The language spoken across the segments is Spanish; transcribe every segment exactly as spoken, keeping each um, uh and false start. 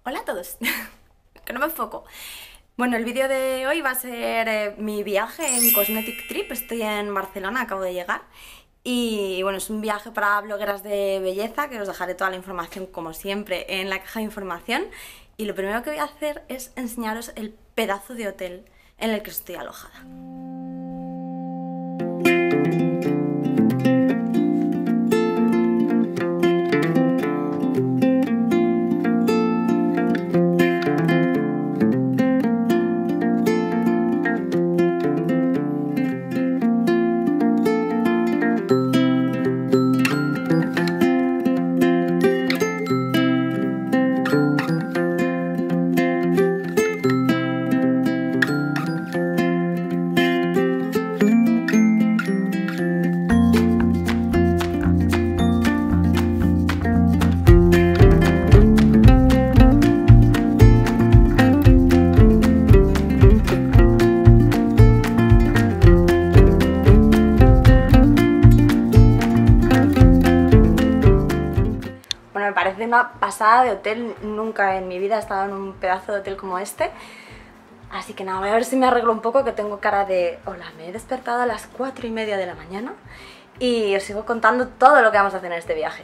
Hola a todos, que no me enfoco. Bueno, el vídeo de hoy va a ser eh, mi viaje en Cosmetic Trip. Estoy en Barcelona, acabo de llegar. Y bueno, es un viaje para blogueras de belleza, que os dejaré toda la información como siempre en la caja de información. Y lo primero que voy a hacer es enseñaros el pedazo de hotel en el que estoy alojada. Me parece una pasada de hotel, nunca en mi vida he estado en un pedazo de hotel como este. Así que nada, voy a ver si me arreglo un poco, que tengo cara de... Hola, me he despertado a las cuatro y media de la mañana y os sigo contando todo lo que vamos a hacer en este viaje.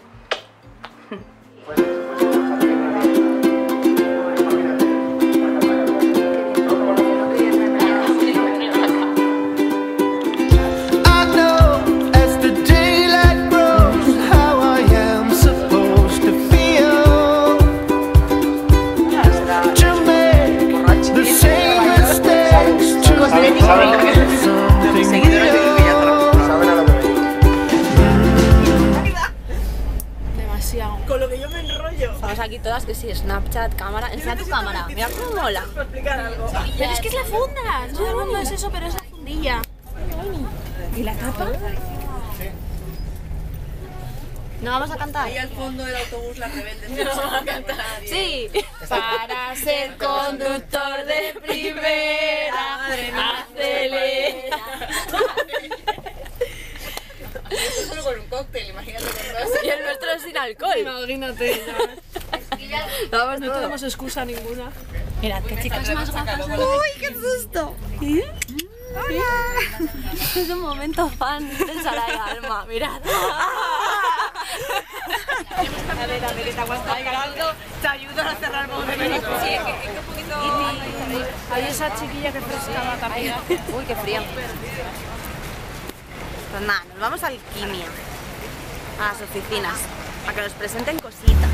Demasiado. Con lo que yo me enrollo. Estamos aquí todas, que sí, Snapchat, cámara, enseña tu cámara, mira cómo mola. Para explicar algo. Pero es que es la funda, todo el mundo es eso, pero es la fundilla. ¿Y la tapa? No vamos a cantar. Ahí al fondo del autobús las rebeldes. No vamos a cantar. Sí. Para ser conductor de primera, acelera. Esto solo con un cóctel, imagínate con dos. Y el nuestro es sin alcohol. Imagínate. Vamos, No tenemos excusa ninguna. Mirad, qué chicas más guapas. ¡Uy, qué susto! ¡Hola! Es un momento fan de Saraya Alma, mirad. A ver, a ver, te aguantas cargando, te ayudan a cerrar el movimiento. Sí, es que es un poquito... Hay esa chiquilla que frescaba también. Uy, qué fría. Pues nada, nos vamos al Quimia, a las oficinas, a que nos presenten cositas.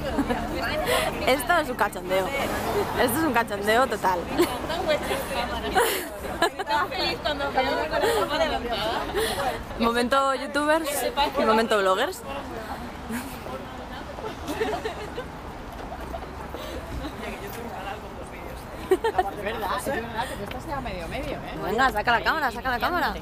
Esto es un cachondeo. Esto es un cachondeo total. Estaba feliz cuando veo con la tapa levantada. Momento youtubers y momento bloggers. Es verdad, es verdad que tú estás ya medio medio, ¿eh? Venga, saca la cámara, saca la cámara.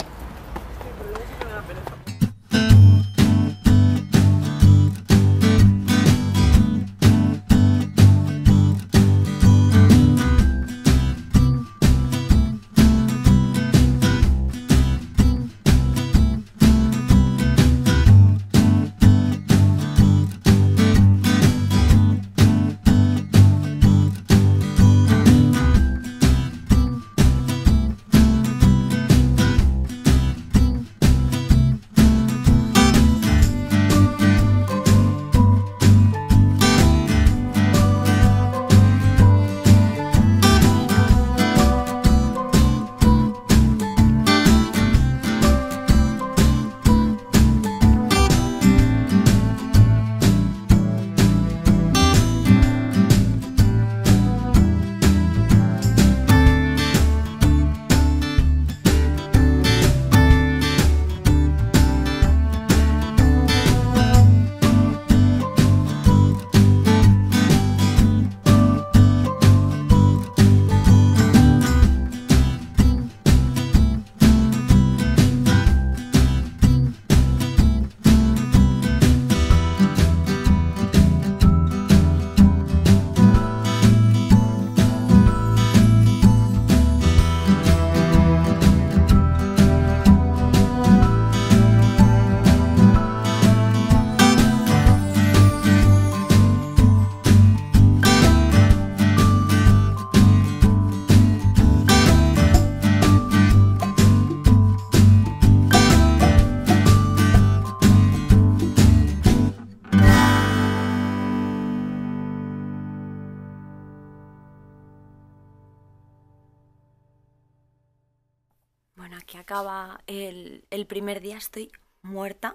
Bueno, aquí acaba el, el primer día, estoy muerta.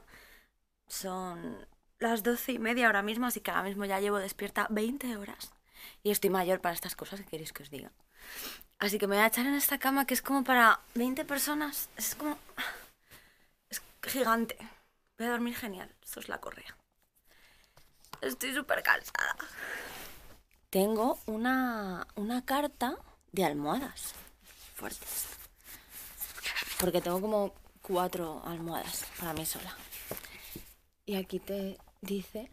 Son las doce y media ahora mismo, así que ahora mismo ya llevo despierta veinte horas. Y estoy mayor para estas cosas, ¿qué queréis que os diga? Así que me voy a echar en esta cama que es como para veinte personas. Es como... es gigante. Voy a dormir genial, esto es la correa. Estoy súper cansada. Tengo una, una carta de almohadas fuertes. Porque tengo como cuatro almohadas para mí sola. Y aquí te dice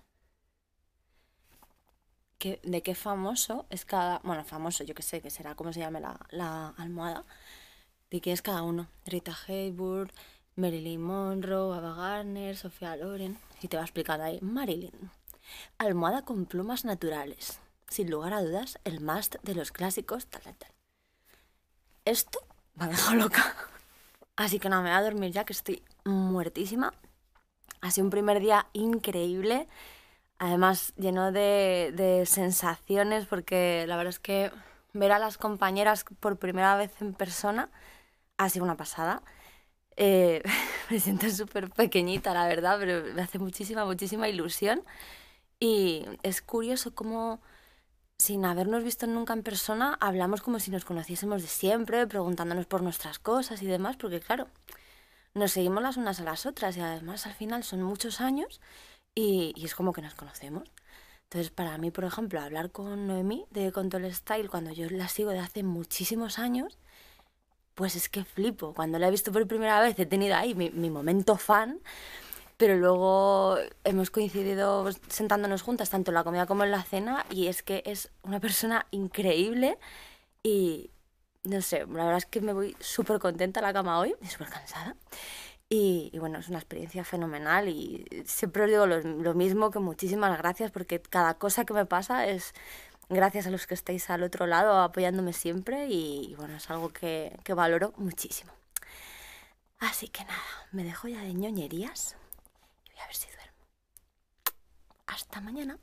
que, de qué famoso es cada... Bueno, famoso, yo que sé, que será como se llame la, la almohada. De quién es cada uno. Rita Hayworth, Marilyn Monroe, Ava Gardner, Sofía Loren. Y te va explicando ahí, Marilyn. Almohada con plumas naturales. Sin lugar a dudas, el must de los clásicos, tal, tal, tal. Esto me ha dejado loca. Así que nada, me voy a dormir ya, que estoy muertísima. Ha sido un primer día increíble. Además, lleno de, de sensaciones, porque la verdad es que ver a las compañeras por primera vez en persona ha sido una pasada. Eh, me siento súper pequeñita, la verdad, pero me hace muchísima, muchísima ilusión. Y es curioso cómo, sin habernos visto nunca en persona, hablamos como si nos conociésemos de siempre, preguntándonos por nuestras cosas y demás, porque claro, nos seguimos las unas a las otras y además al final son muchos años y, y es como que nos conocemos. Entonces, para mí, por ejemplo, hablar con Noemí de Control Style, cuando yo la sigo de hace muchísimos años, pues es que flipo. Cuando la he visto por primera vez he tenido ahí mi, mi momento fan, pero luego hemos coincidido sentándonos juntas tanto en la comida como en la cena y es que es una persona increíble y no sé, la verdad es que me voy súper contenta a la cama hoy, súper cansada y, y bueno, es una experiencia fenomenal y siempre os digo lo, lo mismo, que muchísimas gracias porque cada cosa que me pasa es gracias a los que estáis al otro lado apoyándome siempre y, y bueno, es algo que, que valoro muchísimo. Así que nada, me dejo ya de ñoñerías. A ver si duermo. Hasta mañana.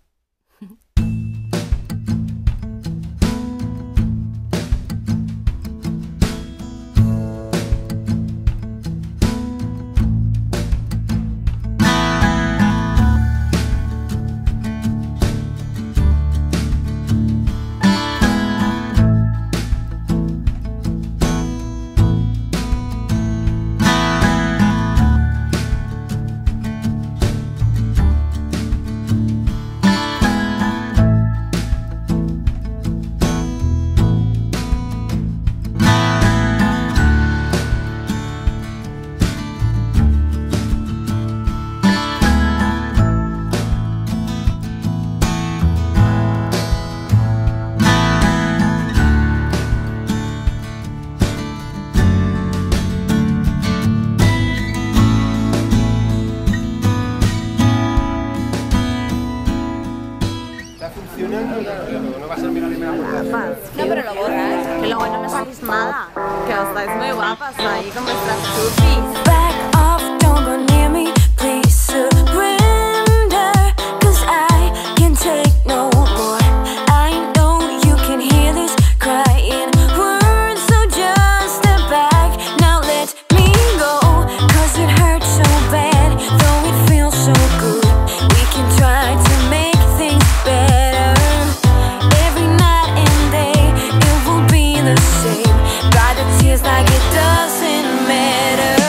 No, pero lo borras. Que luego no me salís nada. Que os estáis muy guapas ahí con vuestras chupis. Back off, don't go near me, please surrender, cause I can take no more. I know you can hear this crying words, so just step back, now let me go, cause it hurts so bad, though it feels so good. We can try to make things better. Every night and day, it will be the same. Dry the tears like it doesn't matter.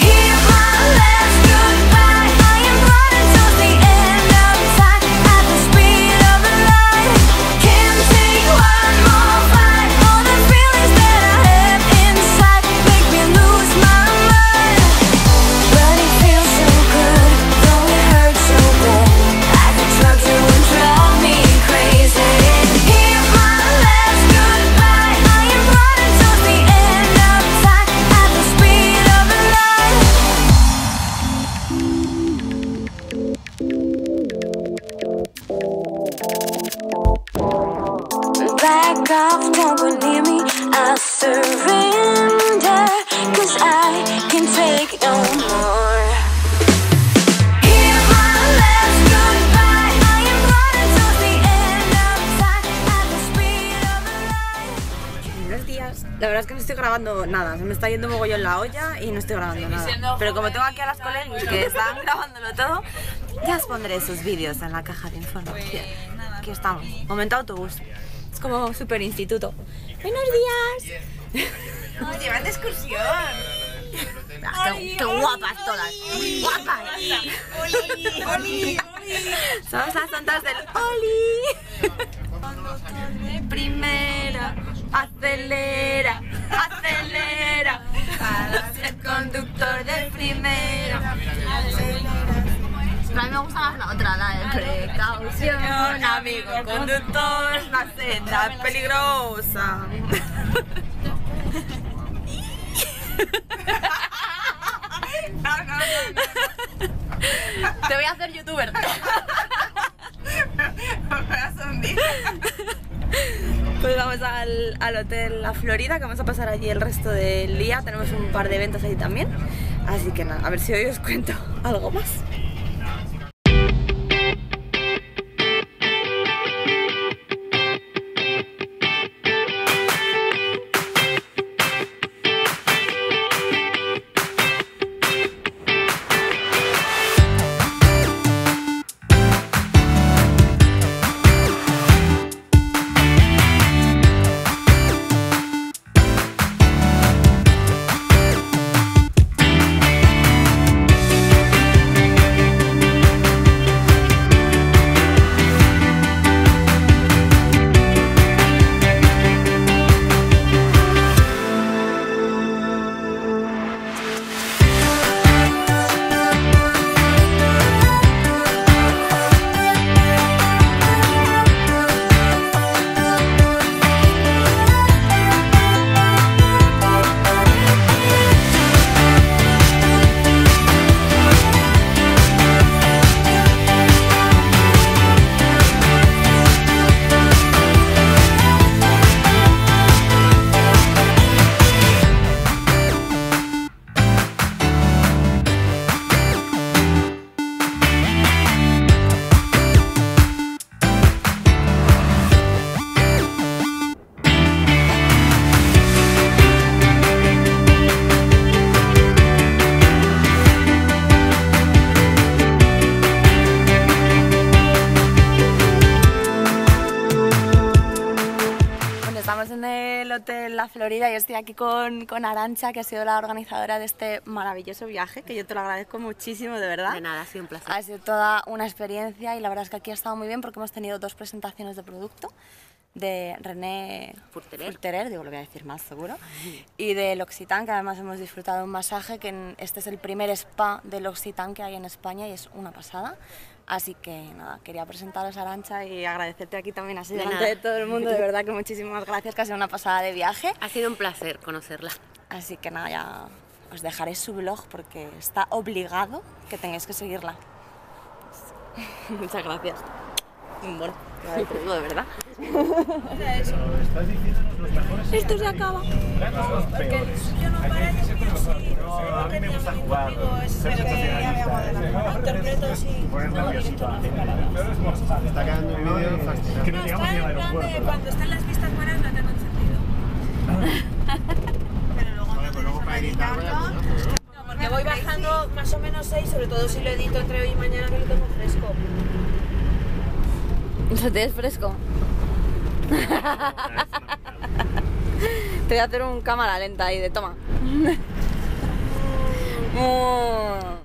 Back off, don't go near me, I'll surrender, cause I can take no more. Hear my last goodbye, I am running towards the end of time at the speed of light. Buenos días. La verdad es que no estoy grabando nada, se me está yendo mogollón la olla y no estoy grabando nada. Pero como tengo aquí a las colegas que están grabándolo todo, ya os pondré esos vídeos en la caja de información. Aquí estamos, momento autobús. Es como super instituto. Buenos días. Nos llevan de excursión. Qué, qué guapas todas. Guapas. Oli, oli, somos las tontas del Oli. Primera, acelera, acelera. Para ser conductor de primera. Pero a mí me gusta más la otra, la de precaución, amigo conductor, la senda es peligrosa. No, no, no, no. Te voy a hacer youtuber. Pues vamos al, al hotel La Florida, que vamos a pasar allí el resto del día. Tenemos un par de eventos ahí también. Así que nada, a ver si hoy os cuento algo más. Hotel La Florida y estoy aquí con, con Arantxa, que ha sido la organizadora de este maravilloso viaje, que yo te lo agradezco muchísimo, de verdad. De nada, ha sido un placer. Ha sido toda una experiencia y la verdad es que aquí ha estado muy bien porque hemos tenido dos presentaciones de producto de René Furterer, Furterer, digo, lo voy a decir más seguro, y de L'Occitane, que además hemos disfrutado de un masaje, que este es el primer spa de L'Occitane que hay en España y es una pasada. Así que nada, quería presentaros a Arantxa y agradecerte aquí también así de delante nada. de todo el mundo, de verdad que muchísimas gracias, que ha sido una pasada de viaje. Ha sido un placer conocerla. Así que nada, ya os dejaré su blog porque está obligado que tengáis que seguirla. Muchas gracias. Bueno, te digo de verdad. Esto se acaba. Porque el suyo no para y el mío sí. No, a mí me gusta jugar. Ser sensacionalista. Interpreto sí. Está quedando un vídeo fascinante. Que no No, llegamos está ni al en plan de aeropuerto. cuando están las vistas buenas no tengo sentido. Pero luego Vale, pues luego para editarlo. no, porque voy bajando más o menos seis, sobre todo si lo edito entre hoy y mañana que lo tengo fresco. ¿Lo tienes fresco? Te voy a hacer un cámara lenta ahí de toma. Mm.